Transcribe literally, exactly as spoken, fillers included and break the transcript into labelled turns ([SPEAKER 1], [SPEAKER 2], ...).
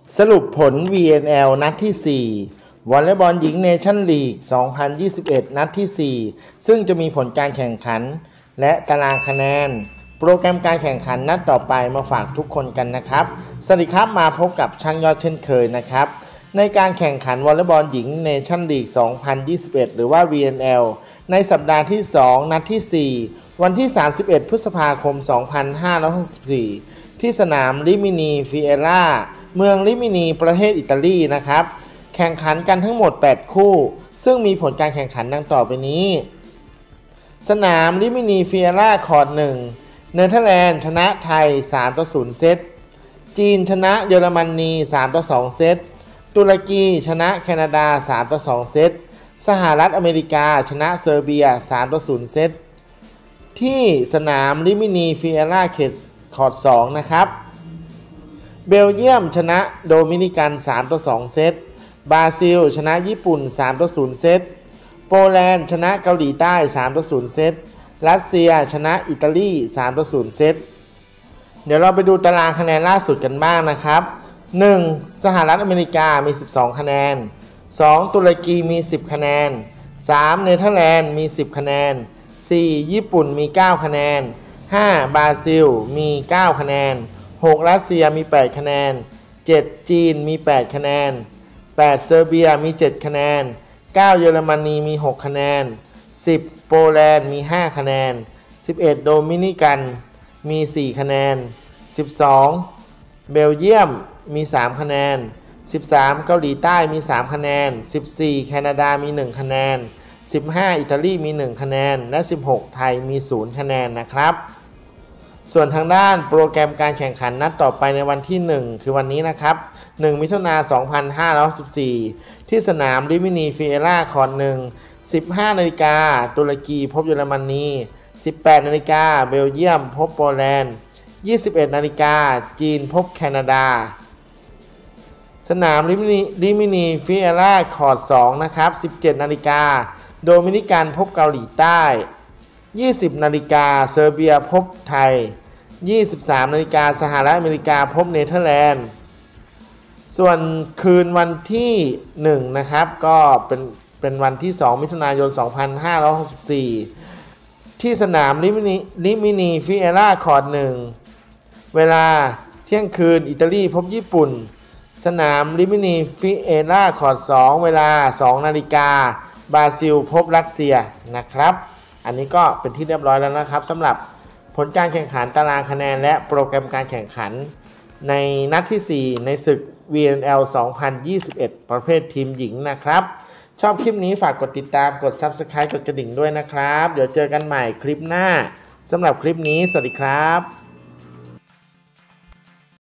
[SPEAKER 1] สรุปผล วี เอ็น แอล นัดที่ สี่วอลเลย์บอลหญิงเนชั่นลีก สองพันยี่สิบเอ็ด นัดที่ สี่ซึ่งจะมีผลการแข่งขันและตารางคะแนนโปรแกรมการแข่งขันนัดต่อไปมาฝากทุกคนกันนะครับสวัสดีครับมาพบกับช่างยอดเช่นเคยนะครับในการแข่งขันวอลเลย์บอลหญิงเนชั่นลีก สองพันยี่สิบเอ็ด หรือว่า วี เอ็น แอล ในสัปดาห์ที่ สอง นัดที่ สี่วันที่ สามสิบเอ็ด พฤษภาคม สองพันห้าร้อยหกสิบสี่ ที่สนามริมินีฟิเอร่าเมืองริมินีประเทศอิตาลีนะครับแข่งขันกันทั้งหมด แปด คู่ซึ่งมีผลการแข่งขันดังต่อไปนี้สนามริมินีฟิเอร่าคอร์ตหนึ่งเนเธอร์แลนด์ชนะไทย สามต่อศูนย์ เซตจีนชนะเยอรมนี สามต่อสอง เซตตุรกีชนะแคนาดา สามต่อสอง เซตสหรัฐอเมริกาชนะเซอร์เบีย สามต่อศูนย์ เซตที่สนามริมินีฟิเอร่าเขตคอร์ตสองนะครับเบลเยียมชนะโดมินิกัน สามต่อสอง เซตบราซิลชนะญี่ปุ่น สามต่อศูนย์ เซตโปแลนด์ชนะเกาหลีใต้ สามต่อศูนย์ เซตรัสเซียชนะอิตาลี สามต่อศูนย์ เซตเดี๋ยวเราไปดูตารางคะแนนล่าสุดกันบ้างนะครับหนึ่งสหรัฐอเมริกามีสิบสองคะแนนสองตุรกีมีสิบคะแนนสามเนเธอร์แลนด์มีสิบคะแนนสี่ญี่ปุ่นมีเก้าคะแนนห้าบราซิลมีเก้าคะแนนหกรัสเซียมีแปดคะแนนเจ็ดจีนมีแปดคะแนนแปดเซอร์เบียมีเจ็ดคะแนนเก้าเยอรมนีมีหกคะแนนสิบโปแลนด์มีห้าคะแนนสิบเอ็ดโดมินิกันมีสี่คะแนนสิบสองเบลเยียมมีสามคะแนนสิบสามเกาหลีใต้มีสามคะแนนสิบสี่แคนาดามีหนึ่งคะแนนสิบห้าอิตาลีมีหนึ่งคะแนนและสิบหกไทยมีศูนย์คะแนนนะครับส่วนทางด้านโปรแกรมการแข่งขันนัดต่อไปในวันที่หนึ่งคือวันนี้นะครับหนึ่งมิถุนายนสองพันห้าร้อยสิบสี่ที่สนามริมินีฟิเอร่าคอร์ตหนึ่ง สิบห้านาฬิกาตุรกีพบเยอรมนีสิบแปดนาฬิกาเบลเยียมพบโปแลนด์ยี่สิบเอ็ดนาฬิกาจีนพบแคนาดาสนามริมินีริมินีฟิเอร่าคอร์ตสองนะครับสิบเจ็ดนาฬิกาโดมินิกันพบเกาหลีใต้ยี่สิบนาฬิกาเซอร์เบียพบไทยยี่สิบสามนาฬิกาสหรัฐอเมริกาพบเนเธอร์แลนด์ส่วนคืนวันที่หนึ่งนะครับก็เป็นเป็นวันที่สองมิถุนายนสองพันห้าร้อยหกสิบสี่ที่สนามริมินีริมินีฟิเอร่าคอร์ตหนึ่งเวลาเที่ยงคืนอิตาลีพบญี่ปุ่นสนามริมินีฟิเอร่าคอร์ตสองเวลาสองนาฬิกาบราซิลพบรัสเซียนะครับอันนี้ก็เป็นที่เรียบร้อยแล้วนะครับสำหรับผลการแข่งขันตารางคะแนนและโปรแกรมการแข่งขันในนัดที่สี่ในศึก วี เอ็น แอล สองพันยี่สิบเอ็ด ประเภททีมหญิงนะครับชอบคลิปนี้ฝากกดติดตามกด ซับสไครบ์ กดกระดิ่งด้วยนะครับเดี๋ยวเจอกันใหม่คลิปหน้าสำหรับคลิปนี้สวัสดีครับ